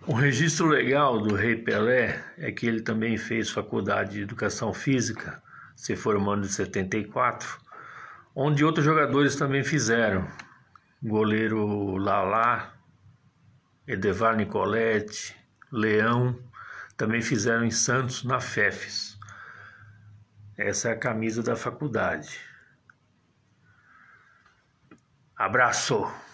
Um registro legal do Rei Pelé é que ele também fez faculdade de Educação Física, se formando em 74, onde outros jogadores também fizeram. Goleiro Lalá, Edevar Nicoletti, Leão, também fizeram em Santos, na Fefes. Essa é a camisa da faculdade. Abraço!